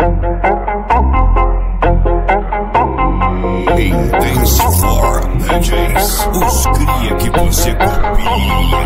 Intensifor DJs, os cria que você copia.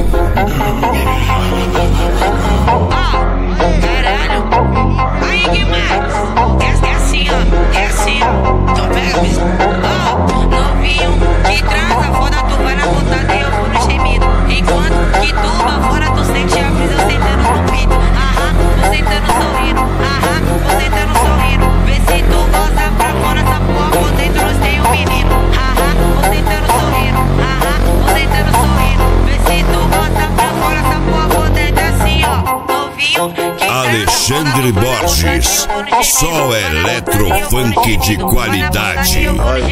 Caralho, aí que mais? É assim, ó, então pega isso. Novinho que transa, foda, tu vai na vontade e eu vou no gemido. Enquanto que tu lá fora, tu sente a brisa sentando no peito. Tô sentando sorrindo, tô sentando sorrindo. Vê se tu gosta pra fora essa porra, por dentro nós tem um menino. Tô sentando sorrindo, tô sentando sorrindo. Vê se tu gosta pra fora essa porra, por dentro assim, ó. Novinho que Alexandre Borges, só eletrofunk de qualidade.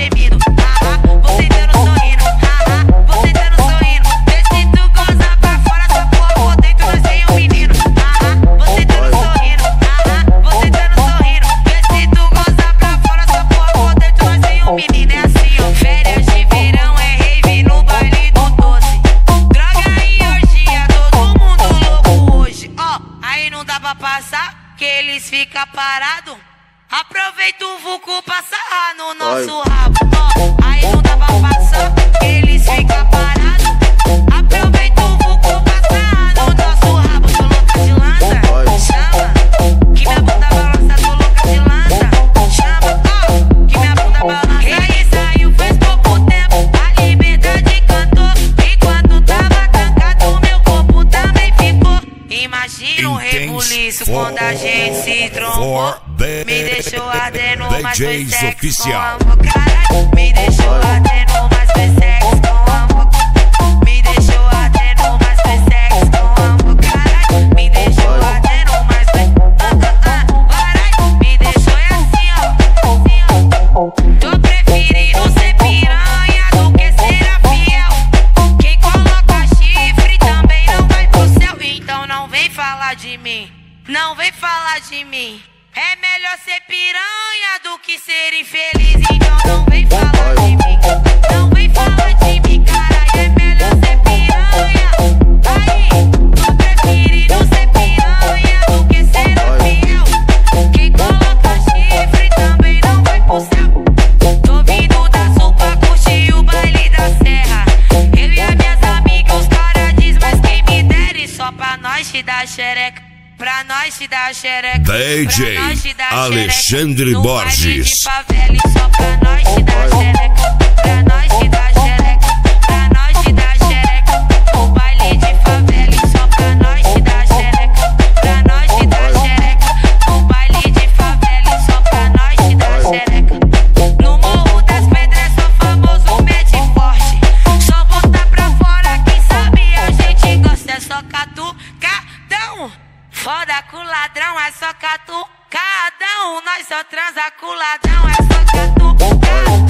Que eles ficam parados. Aproveita o vulco pra sarrar no nosso rabo. Aí não dá pra passar, que eles ficam parados. Aproveita o vulco pra sarrar no nosso rabo. Tô louca de lança, chama. Que minha bunda balança, tô louca de lança. Chama, que minha bunda balança. E aí saiu faz pouco tempo, a liberdade cantou. E quando tava trancado, meu corpo também ficou. Imagina um rebuliço quando a gente se trombou. Me deixou ardendo, mas foi sexo com amor. Caralho, me deixou ardendo, mas foi sexo com amor. Me deixou ardendo, mas foi sexo com amor. Caralho, me deixou ardendo, mas foi caralho, me deixou assim, ó. Tô preferindo ser piranha do que ser fiel. Quem coloca chifre também não vai pro céu. Então não vem falar de mim, não vem falar de mim. É melhor ser piranha do que ser infeliz. Então não vem falar de mim, não vem falar de mim, caralho. É melhor ser piranha. Aí, tô preferindo ser piranha do que ser fiel. Quem coloca chifre também não vai pro céu. Tô vindo da sul pra curtir o baile da serra. Eu e as minhas amigas, os caras diz, mas quem me dera. Só pra nós te dar xereca. Pra nós te dar xereca. DJ Alexandre Borges. Só pra nós te dar xereca. Pra nós te dar xereca. Pra nós te dar xereca. O baile de favela. Só pra nós te dar xereca. Pra nós te dar xereca. O baile de favela. Só pra nós te dar xereca. No Morro das Pedras sou famoso, mete forte. Só botar pra fora, quem sabe a gente gosta. É só catucadão. Foda com ladrão, é só catucadão. Nós só transa com ladrão, é só catucadão.